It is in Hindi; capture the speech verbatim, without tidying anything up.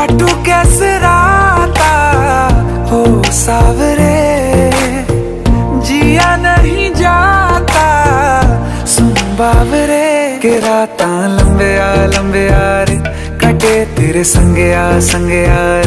काटू कैसे राता हो सावरे, जिया नहीं जाता सुन बावरे के राता लंबे आ लंबे आ रे कटे तेरे संगे आ संगे आ।